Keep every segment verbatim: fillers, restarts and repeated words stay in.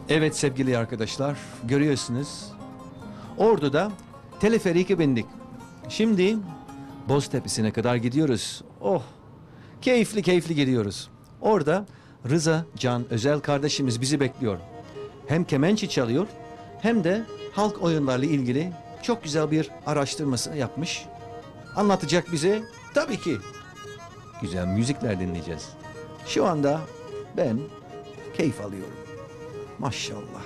Evet sevgili arkadaşlar, görüyorsunuz. Ordu'da teleferike bindik. Şimdi Boztepe'sine kadar gidiyoruz. Oh, keyifli keyifli gidiyoruz. Orada Rıza Can Özel kardeşimiz bizi bekliyor. Hem kemençe çalıyor hem de halk oyunlarıyla ilgili çok güzel bir araştırmasını yapmış. Anlatacak bize tabii ki güzel müzikler dinleyeceğiz. Şu anda ben keyif alıyorum. Maşallah.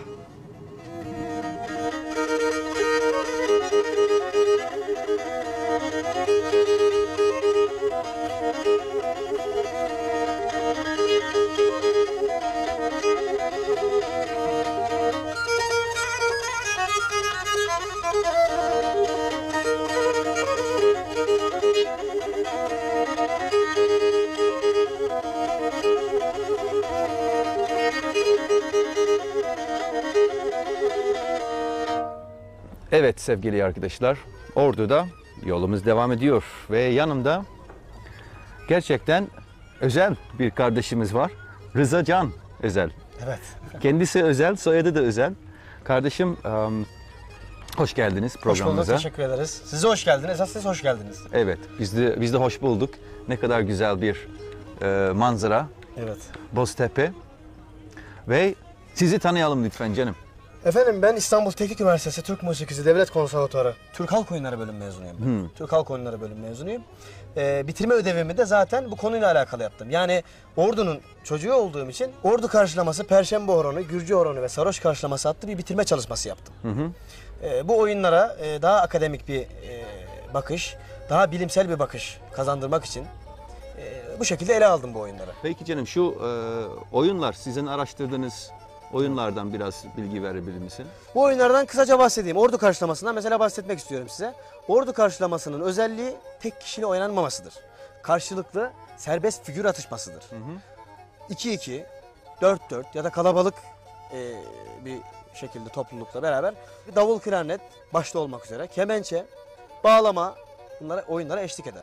Evet sevgili arkadaşlar, Ordu'da yolumuz devam ediyor ve yanımda gerçekten özel bir kardeşimiz var. Rıza Can Özel. Evet. Kendisi özel, soyadı da özel. Kardeşim um, hoş geldiniz programımıza. Hoş bulduk, teşekkür ederiz. Size hoş geldiniz, esas siz hoş geldiniz. Evet, biz de, biz de hoş bulduk. Ne kadar güzel bir e, manzara. Evet. Boztepe. Ve sizi tanıyalım lütfen canım. Efendim ben İstanbul Teknik Üniversitesi Türk Musikisi Devlet Konservatuarı Türk Halk Oyunları Bölüm mezunuyum. Hmm. Türk Halk Oyunları Bölüm mezunuyum. Ee, bitirme ödevimi de zaten bu konuyla alakalı yaptım. Yani Ordu'nun çocuğu olduğum için Ordu karşılaması, Perşembe horonu, Gürcü horonu ve Saroş karşılaması adlı bir bitirme çalışması yaptım. Hı hı. Ee, bu oyunlara e, daha akademik bir e, bakış, daha bilimsel bir bakış kazandırmak için e, bu şekilde ele aldım bu oyunları. Peki canım şu e, oyunlar sizin araştırdığınız oyunlardan biraz bilgi verebilir misin? Bu oyunlardan kısaca bahsedeyim. Ordu karşılamasından mesela bahsetmek istiyorum size. Ordu karşılamasının özelliği tek kişiyle oynanmamasıdır. Karşılıklı serbest figür atışmasıdır. iki iki, dört dört ya da kalabalık e, bir şekilde toplulukla beraber davul, klarnet başta olmak üzere kemençe, bağlama bunlara oyunlara eşlik eder.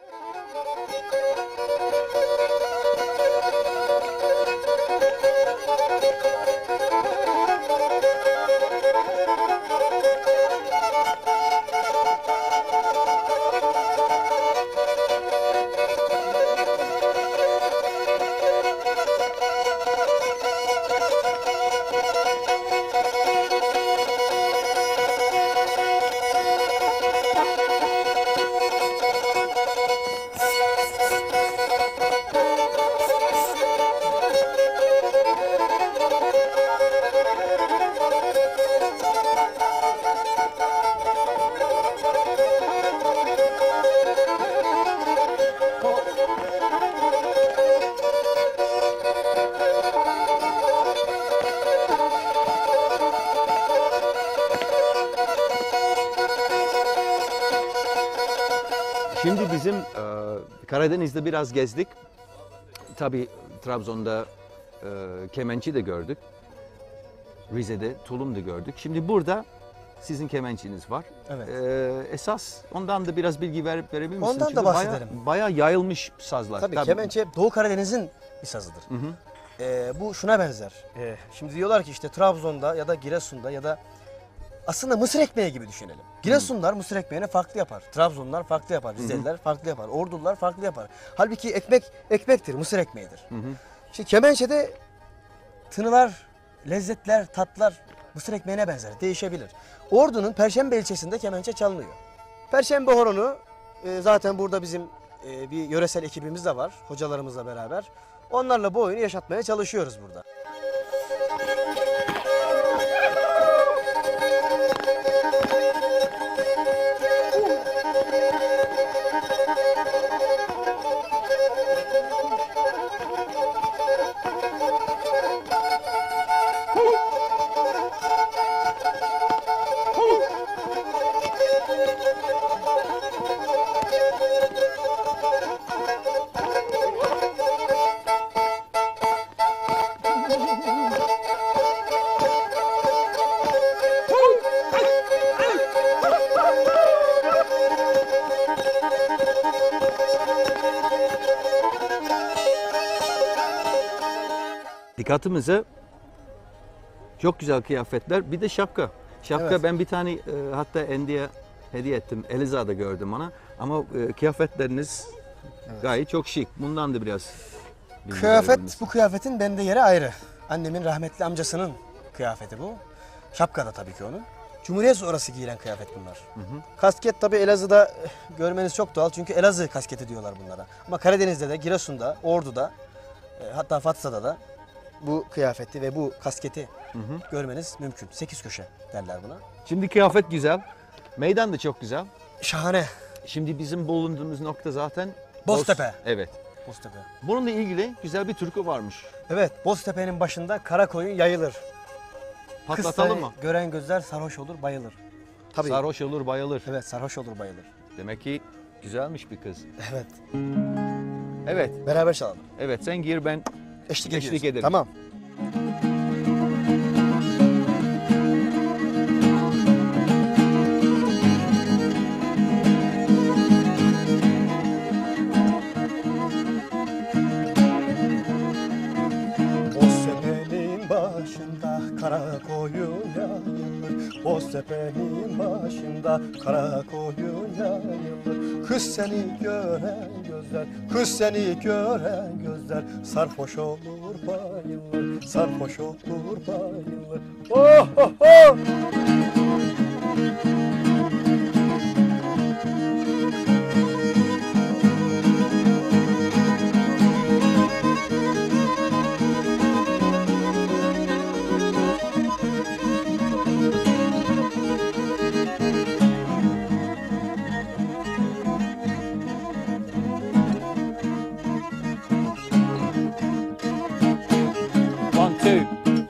Şimdi bizim e, Karadeniz'de biraz gezdik. Tabii Trabzon'da e, kemençi de gördük. Rize'de tulum da gördük. Şimdi burada sizin kemençiniz var. Evet. E, esas ondan da biraz bilgi verip verebilir misin? Ondan Çünkü da bahsedelim. Bayağı, bayağı yayılmış sazlar. Tabii, Tabii kemençe Doğu Karadeniz'in bir sazıdır. Hı hı. Ee, bu şuna benzer. Ee, şimdi diyorlar ki işte Trabzon'da ya da Giresun'da ya da aslında mısır ekmeği gibi düşünelim. Giresunlar mısır ekmeğini farklı yapar. Trabzonlar farklı yapar. Rizeliler farklı yapar. Ordular farklı yapar. Halbuki ekmek ekmektir, mısır ekmeğidir. Hı hı. Şimdi kemençede tınılar, lezzetler, tatlar mısır ekmeğine benzer. Değişebilir. Ordu'nun Perşembe ilçesinde kemençe çalınıyor. Perşembe horonu e, zaten burada bizim e, bir yöresel ekibimiz de var. Hocalarımızla beraber. Onlarla bu oyunu yaşatmaya çalışıyoruz burada. dikkatimizi Çok güzel kıyafetler. Bir de şapka. Şapka Evet. ben bir tane e, hatta Endi'ye hediye ettim. Eliza'da gördüm ona. Ama e, kıyafetleriniz gayet çok şık. Bundan da biraz bilgi Kıyafet, verebiliriz. bu kıyafetin bende yeri ayrı. Annemin rahmetli amcasının kıyafeti bu. Şapka da tabii ki onun. Cumhuriyet sonrası giyilen kıyafet bunlar. Hı hı. Kasket tabii Elazığ'da eh, görmeniz çok doğal çünkü Elazığ kasketi diyorlar bunlara. Ama Karadeniz'de de, Giresun'da, Ordu'da, e, hatta Fatsa'da da bu kıyafeti ve bu kasketi Hı hı. görmeniz mümkün. Sekiz köşe derler buna. Şimdi kıyafet güzel. Meydan da çok güzel. Şahane. Şimdi bizim bulunduğumuz nokta zaten Boztepe. Boz- Evet. Boztepe. Bununla ilgili güzel bir türkü varmış. Evet, Boztepe'nin başında kara koyun yayılır. Patlatalım Kıssayı mı? gören gözler sarhoş olur, bayılır. Tabii. Sarhoş olur, bayılır. Evet, sarhoş olur, bayılır. Demek ki güzelmiş bir kız. Evet. Evet. Beraber çalalım. Evet, sen gir, ben Eşlik, Eşlik ediyoruz. ederim. Tamam. Boztepe'nin başında kara koyun yayılır. Boztepe'nin başında kara koyun yayılır. Kız seni gören gözler, kız seni gören gözler sarhoş olur bayılır, sarhoş olur bayılır. Oh oh oh! one, two.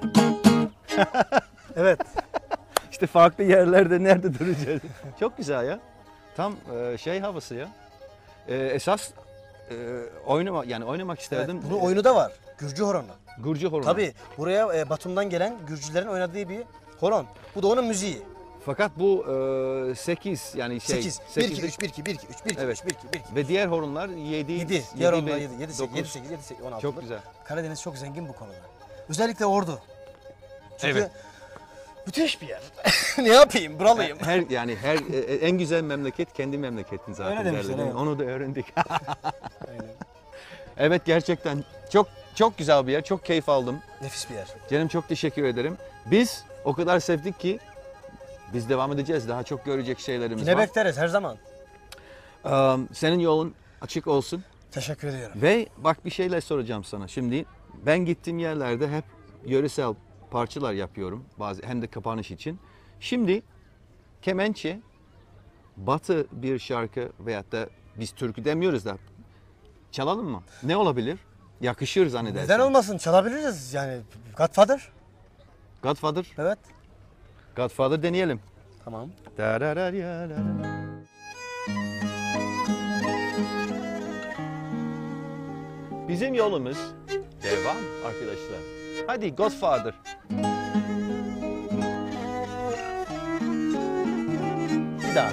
Evet. İşte farklı yerlerde nerede duracağız? Çok güzel ya. Tam e, şey havası ya. E, esas e, oynama yani oynamak Evet, isterdim. bunun oyunu da var. Gürcü horonu. Gurcu horonu. Tabii buraya e, Batum'dan gelen Gürcülerin oynadığı bir horon. Bu da onun müziği. Fakat bu e, sekiz yani şey. sekiz. bir iki sekizlik üç bir iki bir iki üç bir iki Evet. üç bir iki bir iki. Ve diğer horonlar yedi. yedi. Diğer onlar yedi. yedi sekiz yedi sekiz yedi sekiz on altı. Çok güzel. Karadeniz çok zengin bu konuda. Özellikle Ordu. Çünkü Evet. müthiş bir yer. Ne yapayım? Buralıyım. Her yani her e, en güzel memleket kendi memleketin zaten. Öyle demişler, derler. evet. Onu da öğrendik. Aynen. Evet gerçekten çok çok güzel bir yer. Çok keyif aldım. Nefis bir yer. Canım çok teşekkür ederim. Biz o kadar sevdik ki biz devam edeceğiz. Daha çok görecek şeylerimiz Yine var. bekleriz her zaman. Um, senin yolun açık olsun. Teşekkür ediyorum. Ve bak bir şeyler soracağım sana. Şimdi ben gittiğim yerlerde hep yöresel parçalar yapıyorum. Bazı hem de kapanış için. Şimdi kemençe, batı bir şarkı veyahut da biz türkü demiyoruz da çalalım mı? Ne olabilir? Yakışır zannedersem. Neden olmasın? Çalabiliriz yani. Godfather. Godfather. Evet. Godfather deneyelim. Tamam. Darararara. Bizim yolumuz devam arkadaşlar. Hadi Godfather. Bir daha.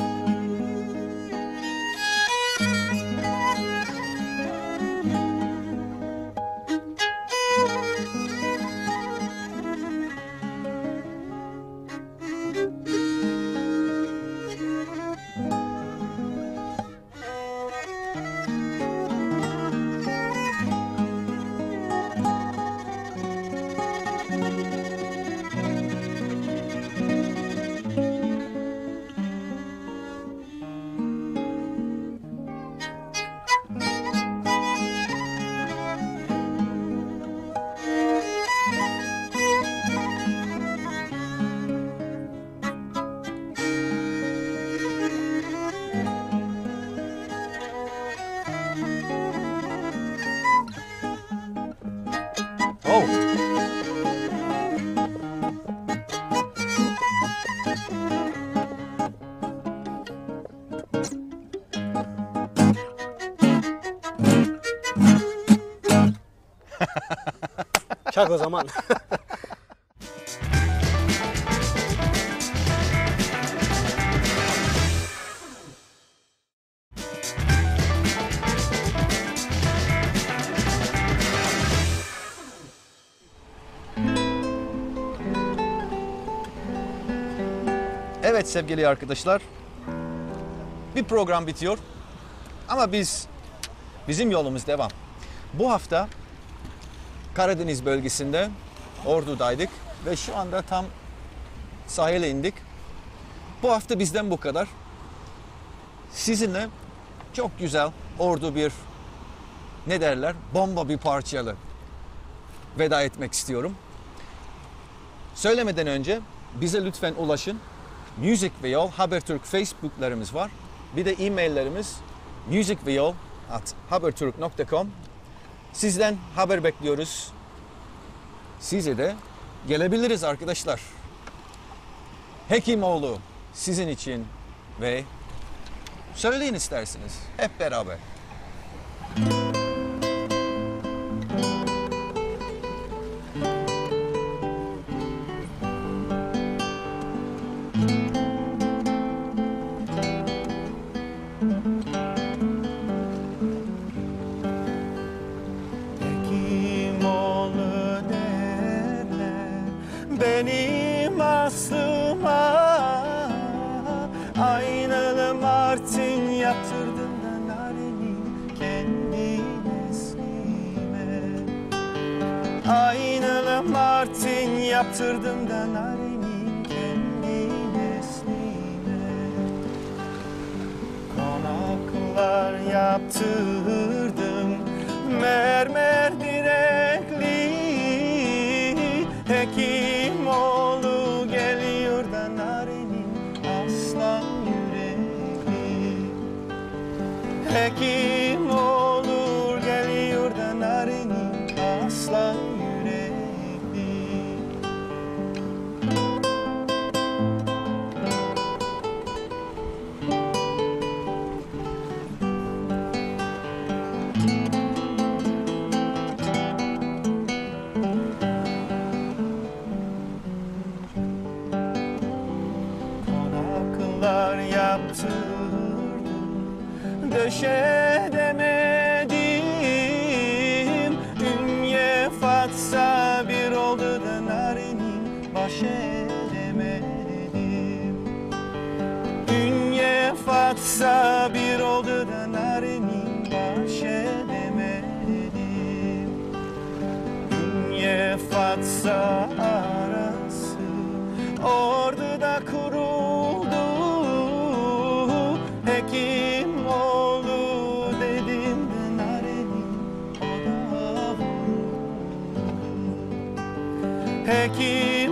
Oh. Çak o zaman. Evet sevgili arkadaşlar, bir program bitiyor ama biz bizim yolumuz devam. Bu hafta Karadeniz bölgesinde Ordu'daydık ve şu anda tam sahile indik. Bu hafta bizden bu kadar. Sizinle çok güzel Ordu bir ne derler bomba bir parçalı veda etmek istiyorum. Söylemeden önce bize lütfen ulaşın. Müzik ve Yol Habertürk Facebook'larımız var. Bir de e-maillerimiz musicveyol at haberturk nokta com. Sizden haber bekliyoruz. Size de gelebiliriz arkadaşlar. Hekimoğlu sizin için ve söyleyin isterseniz hep beraber. Benim aslıma aynalı Martin yaptırdım da nareni kendi neslime. Aynalı Martin yaptırdım da nareni kendi neslime. Konaklar yaptırdım mermer direkli. Hekimoğlu geliyor da narenin aslan yürekli. Hekimoğlu geliyor da narenin aslan yürekli. Yaptırdım, döşedemedim. Ünye fatsa bir oldu da narenin baş edemedim. Ünye fatsa bir oldu da narenin baş edemedim. Ünye fatsa arası Ordu'da kuruldu. Hekimoğlu dedim de narenin o da vuruldu. Hekim